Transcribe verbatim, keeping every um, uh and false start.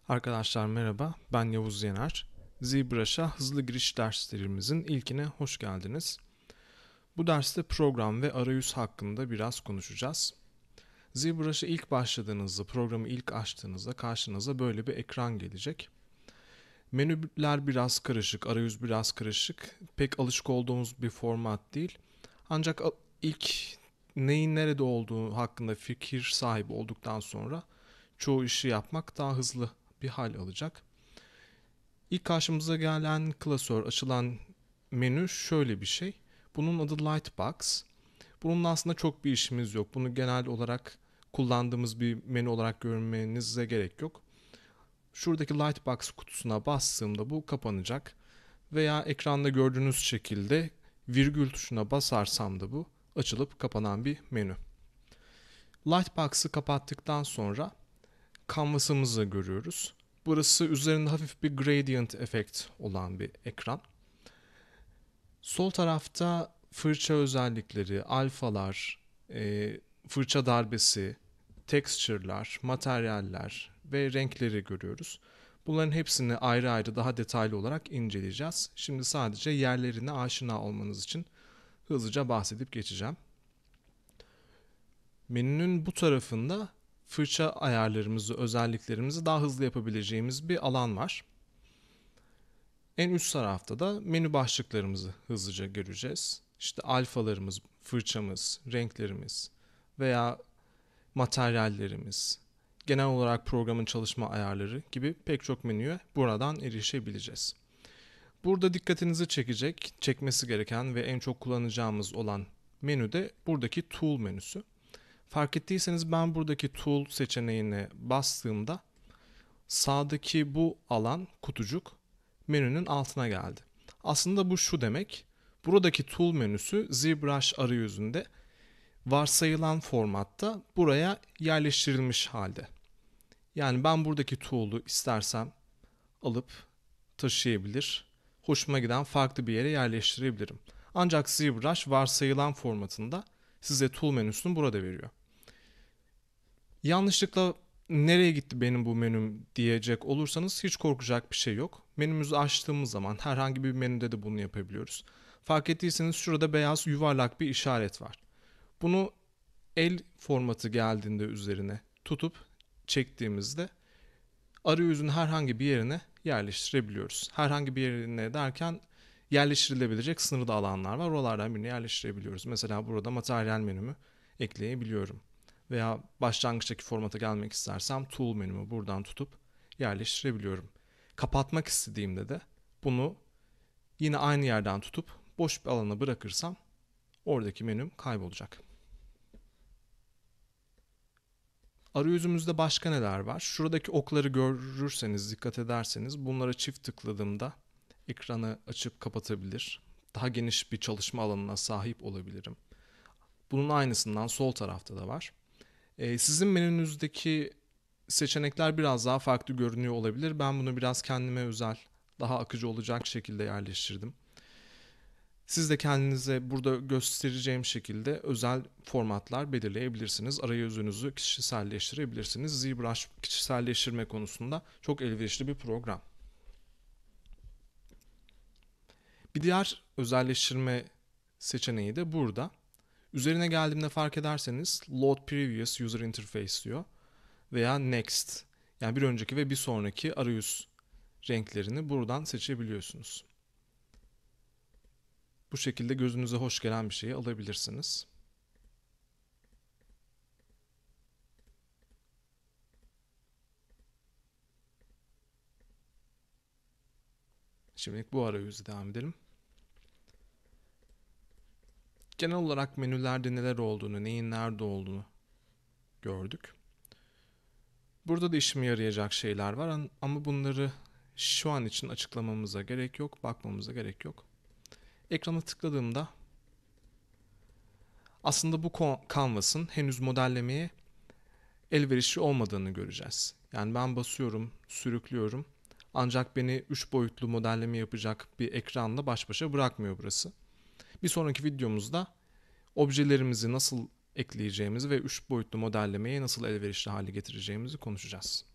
Arkadaşlar merhaba, ben Yavuz Yener. ZBrush'a hızlı giriş derslerimizin ilkine hoş geldiniz. Bu derste program ve arayüz hakkında biraz konuşacağız. ZBrush'a ilk başladığınızda, programı ilk açtığınızda karşınıza böyle bir ekran gelecek. Menüler biraz karışık, arayüz biraz karışık, pek alışık olduğumuz bir format değil. Ancak ilk neyin nerede olduğu hakkında fikir sahibi olduktan sonra çoğu işi yapmak daha hızlı bir hal alacak. İlk karşımıza gelen klasör, açılan menü şöyle bir şey. Bunun adı Lightbox. Bunun aslında çok bir işimiz yok. Bunu genel olarak kullandığımız bir menü olarak görmenize gerek yok. Şuradaki Lightbox kutusuna bastığımda bu kapanacak. Veya ekranda gördüğünüz şekilde virgül tuşuna basarsam da bu açılıp kapanan bir menü. Lightbox'ı kapattıktan sonra canvas'ımızı görüyoruz. Burası üzerinde hafif bir gradient efekt olan bir ekran. Sol tarafta fırça özellikleri, alfalar, e, fırça darbesi, texture'lar, materyaller ve renkleri görüyoruz. Bunların hepsini ayrı ayrı daha detaylı olarak inceleyeceğiz. Şimdi sadece yerlerine aşina olmanız için hızlıca bahsedip geçeceğim. Menünün bu tarafında fırça ayarlarımızı, özelliklerimizi daha hızlı yapabileceğimiz bir alan var. En üst tarafta da menü başlıklarımızı hızlıca göreceğiz. İşte alfalarımız, fırçamız, renklerimiz veya materyallerimiz, genel olarak programın çalışma ayarları gibi pek çok menüye buradan erişebileceğiz. Burada dikkatinizi çekecek, çekmesi gereken ve en çok kullanacağımız olan menü de buradaki Tool menüsü. Fark ettiyseniz ben buradaki Tool seçeneğine bastığımda sağdaki bu alan, kutucuk, menünün altına geldi. Aslında bu şu demek, buradaki Tool menüsü ZBrush arayüzünde varsayılan formatta buraya yerleştirilmiş halde. Yani ben buradaki Tool'u istersem alıp taşıyabilir, hoşuma giden farklı bir yere yerleştirebilirim. Ancak ZBrush varsayılan formatında size Tool menüsünü burada veriyor. Yanlışlıkla nereye gitti benim bu menüm diyecek olursanız hiç korkacak bir şey yok. Menümüzü açtığımız zaman herhangi bir menüde de bunu yapabiliyoruz. Fark ettiyseniz şurada beyaz yuvarlak bir işaret var. Bunu el formatı geldiğinde üzerine tutup çektiğimizde arayüzün herhangi bir yerine yerleştirebiliyoruz. Herhangi bir yerine derken yerleştirilebilecek sınırlı alanlar var. Oralardan birini yerleştirebiliyoruz. Mesela burada materyal menümü ekleyebiliyorum. Veya başlangıçtaki formata gelmek istersem Tool menümü buradan tutup yerleştirebiliyorum. Kapatmak istediğimde de bunu yine aynı yerden tutup boş bir alana bırakırsam oradaki menüm kaybolacak. Arayüzümüzde başka neler var? Şuradaki okları görürseniz, dikkat ederseniz bunlara çift tıkladığımda ekranı açıp kapatabilir. Daha geniş bir çalışma alanına sahip olabilirim. Bunun aynısından sol tarafta da var. Ee, sizin menünüzdeki seçenekler biraz daha farklı görünüyor olabilir. Ben bunu biraz kendime özel, daha akıcı olacak şekilde yerleştirdim. Siz de kendinize burada göstereceğim şekilde özel formatlar belirleyebilirsiniz. Arayüzünüzü kişiselleştirebilirsiniz. ZBrush kişiselleştirme konusunda çok elverişli bir program. Bir diğer özelleştirme seçeneği de burada. Üzerine geldiğimde fark ederseniz Load Previous User Interface diyor veya Next. Yani bir önceki ve bir sonraki arayüz renklerini buradan seçebiliyorsunuz. Bu şekilde gözünüze hoş gelen bir şeyi alabilirsiniz. Şimdilik bu arayüzü devam edelim. Genel olarak menülerde neler olduğunu, neyin nerede olduğunu gördük. Burada da işime yarayacak şeyler var ama bunları şu an için açıklamamıza gerek yok, bakmamıza gerek yok. Ekrana tıkladığımda aslında bu canvas'ın henüz modellemeye elverişli olmadığını göreceğiz. Yani ben basıyorum, sürüklüyorum. Ancak beni üç boyutlu modelleme yapacak bir ekranla baş başa bırakmıyor burası. Bir sonraki videomuzda objelerimizi nasıl ekleyeceğimizi ve üç boyutlu modellemeye nasıl elverişli hale getireceğimizi konuşacağız.